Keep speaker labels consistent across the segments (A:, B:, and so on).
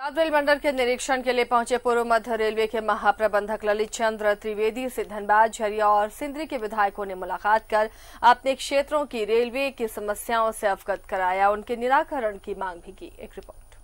A: Rail मंडल के निरीक्षण के लिए पहुंचे पूर्व मध्य रेलवे के महाप्रबंधक ललित चंद्र त्रिवेदी से धनबाद, झरिया और सिंदरी के विधायकों ने मुलाकात कर अपने क्षेत्रों की रेलवे की समस्याओं से अवगत कराया, उनके निराकरण की मांग भी की। एक रिपोर्ट।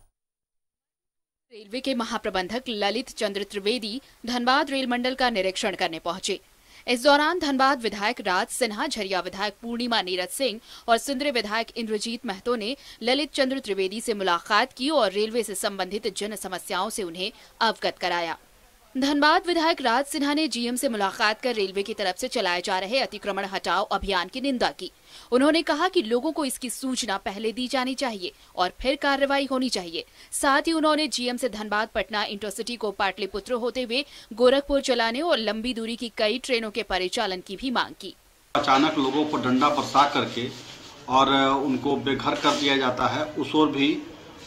B: रेलवे के महाप्रबंधक ललित चंद्र त्रिवेदी धनबाद रेल मंडल का निरीक्षण करने पहुंचे। इस दौरान धनबाद विधायक राज सिन्हा, झरिया विधायक पूर्णिमा नीरज सिंह और सिंदरी विधायक इंद्रजीत महतो ने ललित चंद्र त्रिवेदी से मुलाकात की और रेलवे से संबंधित जन समस्याओं से उन्हें अवगत कराया। धनबाद विधायक राज सिन्हा ने जीएम से मुलाकात कर रेलवे की तरफ से चलाए जा रहे अतिक्रमण हटाओ अभियान की निंदा की। उन्होंने कहा कि लोगों को इसकी सूचना पहले दी जानी चाहिए और फिर कार्रवाई होनी चाहिए। साथ ही उन्होंने जीएम से धनबाद पटना इंटरसिटी को पाटलिपुत्र होते हुए गोरखपुर चलाने और लंबी दूरी की कई ट्रेनों के परिचालन की भी मांग की।
C: अचानक लोगों को डंडा बरसा करके और उनको बेघर कर दिया जाता है, उस ओर भी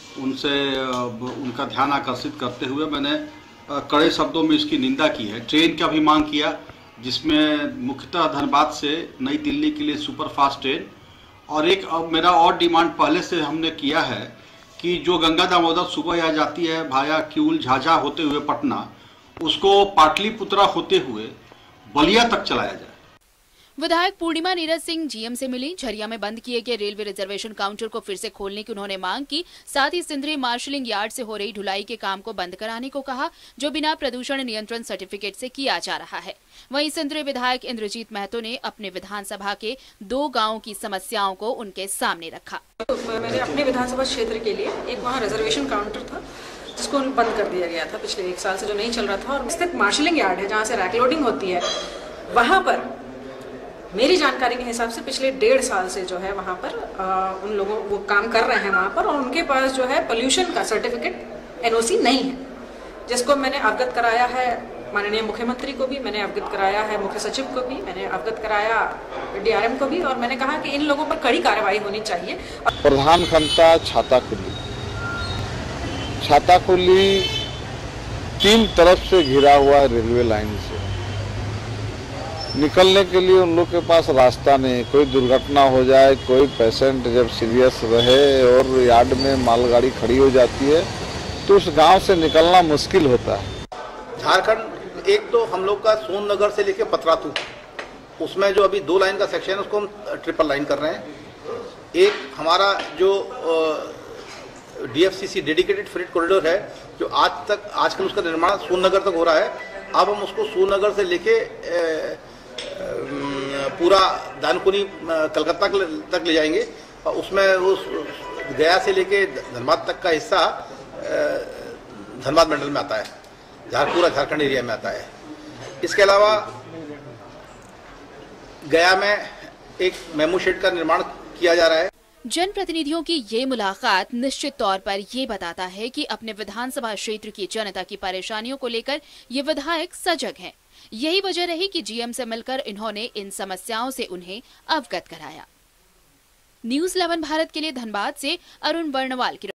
C: उनका ध्यान आकर्षित करते हुए मैंने कड़े शब्दों में इसकी निंदा की है। ट्रेन का भी मांग किया, जिसमें मुख्यतः धनबाद से नई दिल्ली के लिए सुपरफास्ट ट्रेन, और एक मेरा और डिमांड पहले से हमने किया है कि जो गंगा दामोदर सुबह आ जाती है भाया किऊल झाझा होते हुए पटना, उसको पाटलिपुत्रा होते हुए बलिया तक चलाया जाए।
B: विधायक पूर्णिमा नीरज सिंह जीएम से मिली। झरिया में बंद किए गए रेलवे रिजर्वेशन काउंटर को फिर से खोलने की उन्होंने मांग की। साथ ही सिंदरी मार्शलिंग यार्ड से हो रही ढुलाई के काम को बंद कराने को कहा, जो बिना प्रदूषण नियंत्रण सर्टिफिकेट से किया जा रहा है। वहीं सिंदरी विधायक इंद्रजीत महतो ने अपने विधानसभा के 2 गाँवों की समस्याओं को उनके सामने रखा।
D: मैंने अपने विधानसभा क्षेत्र के लिए एक वहाँ रिजर्वेशन काउंटर था जिसको बंद कर दिया गया था पिछले 1 साल से, जो नहीं चल रहा था, और स्थित मार्शलिंग यार्ड है जहाँ से रैक लोडिंग होती है, वहाँ पर मेरी जानकारी के हिसाब से पिछले 1.5 साल से जो है वहाँ पर उन लोगों वो काम कर रहे हैं वहाँ पर, और उनके पास जो है पोल्यूशन का सर्टिफिकेट एनओसी नहीं है, जिसको मैंने अवगत कराया है माननीय मुख्यमंत्री को भी, मैंने अवगत कराया है मुख्य सचिव को भी, मैंने अवगत कराया डीआरएम को भी, और मैंने कहा कि इन लोगों पर कड़ी कार्रवाई होनी चाहिए।
E: प्रधान खंता छाताकुली 3 तरफ से घिरा हुआ है रेलवे लाइन से। निकलने के लिए उन लोग के पास रास्ता नहीं, कोई दुर्घटना हो जाए, कोई पेशेंट जब सीरियस रहे और यार्ड में मालगाड़ी खड़ी हो जाती है तो उस गांव से निकलना मुश्किल होता है।
F: झारखंड एक तो हम लोग का सोननगर से लेके पतरातू, उसमें जो अभी 2 लाइन का सेक्शन है उसको हम ट्रिपल लाइन कर रहे हैं। एक हमारा जो डीएफसीसी डेडिकेटेड फ्रेट कॉरिडोर है, जो आजकल उसका निर्माण सोननगर तक हो रहा है। अब हम उसको सोननगर से लेके पूरा दानकुनी कलकत्ता तक ले जाएंगे, और उसमें वो गया से लेके धनबाद तक का हिस्सा धनबाद मंडल में आता है, पूरा झारखंड एरिया में आता है। इसके अलावा गया में एक मेमू शेड का निर्माण किया जा रहा है।
B: जनप्रतिनिधियों की ये मुलाकात निश्चित तौर पर ये बताता है कि अपने विधानसभा क्षेत्र की जनता की परेशानियों को लेकर ये विधायक सजग हैं। यही वजह रही कि जीएम से मिलकर इन्होंने इन समस्याओं से उन्हें अवगत कराया। न्यूज़ 11 भारत के लिए धनबाद से अरुण वर्णवाल की